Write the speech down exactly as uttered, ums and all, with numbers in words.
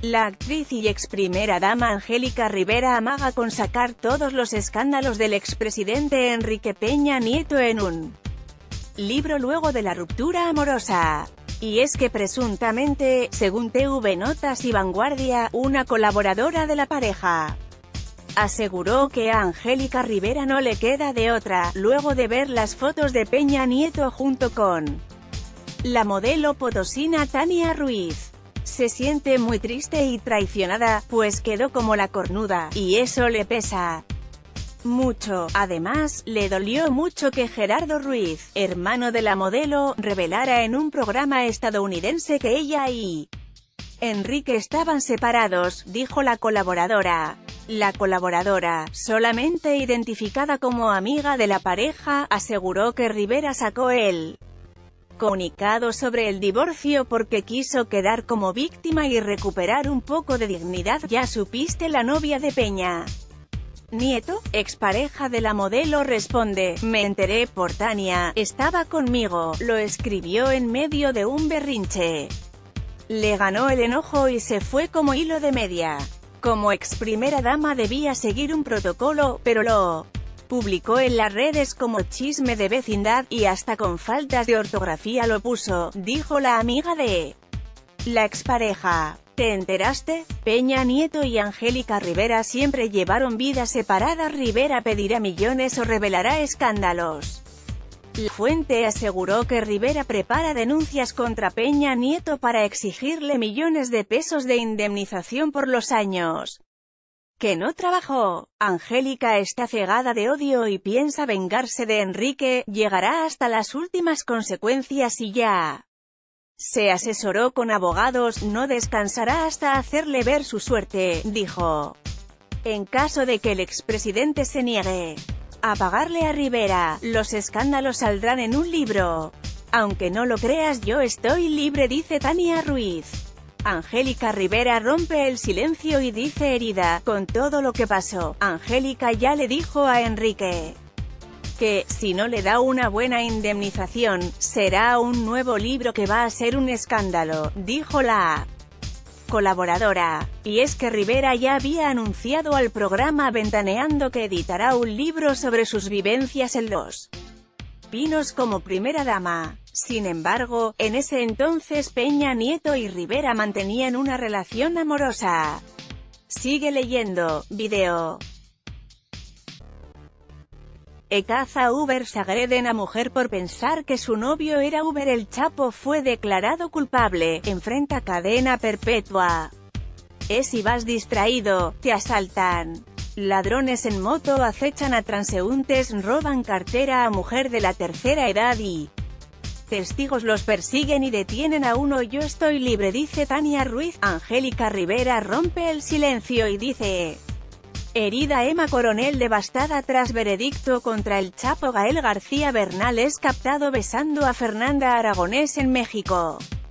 La actriz y ex primera dama Angélica Rivera amaga con sacar todos los escándalos del expresidente Enrique Peña Nieto en un libro luego de la ruptura amorosa. Y es que presuntamente, según T V Notas y Vanguardia, una colaboradora de la pareja aseguró que a Angélica Rivera no le queda de otra, luego de ver las fotos de Peña Nieto junto con la modelo potosina Tania Ruiz. Se siente muy triste y traicionada, pues quedó como la cornuda, y eso le pesa mucho. Además, le dolió mucho que Gerardo Ruiz, hermano de la modelo, revelara en un programa estadounidense que ella y Enrique estaban separados, dijo la colaboradora. La colaboradora, solamente identificada como amiga de la pareja, aseguró que Rivera sacó el comunicado sobre el divorcio porque quiso quedar como víctima y recuperar un poco de dignidad. ¿Ya supiste? La novia de Peña Nieto, expareja de la modelo, responde: me enteré por Tania, estaba conmigo, lo escribió en medio de un berrinche. Le ganó el enojo y se fue como hilo de media. Como ex primera dama debía seguir un protocolo, pero lo publicó en las redes como chisme de vecindad, y hasta con faltas de ortografía lo puso, dijo la amiga de la expareja. ¿Te enteraste? Peña Nieto y Angélica Rivera siempre llevaron vidas separadas. Rivera pedirá millones o revelará escándalos. La fuente aseguró que Rivera prepara denuncias contra Peña Nieto para exigirle millones de pesos de indemnización por los años que no trabajó. Angélica está cegada de odio y piensa vengarse de Enrique, llegará hasta las últimas consecuencias y ya se asesoró con abogados, no descansará hasta hacerle ver su suerte, dijo. En caso de que el expresidente se niegue a pagarle a Rivera, los escándalos saldrán en un libro. Aunque no lo creas, yo estoy libre, dice Tania Ruiz. Angélica Rivera rompe el silencio y dice herida, con todo lo que pasó, Angélica ya le dijo a Enrique que, si no le da una buena indemnización, será un nuevo libro que va a ser un escándalo, dijo la colaboradora. Y es que Rivera ya había anunciado al programa Ventaneando que editará un libro sobre sus vivencias en Los Pinos como primera dama. Sin embargo, en ese entonces Peña Nieto y Rivera mantenían una relación amorosa. Sigue leyendo. Video. Ecaza Ubers agreden a mujer por pensar que su novio era Uber. El Chapo fue declarado culpable, enfrenta cadena perpetua. Es si vas distraído, te asaltan. Ladrones en moto acechan a transeúntes, roban cartera a mujer de la tercera edad y testigos los persiguen y detienen a uno. Yo estoy libre, dice Tania Ruiz. Angélica Rivera rompe el silencio y dice: herida Emma Coronel devastada tras veredicto contra el Chapo. Gael García Bernal es captado besando a Fernanda Aragonés en México.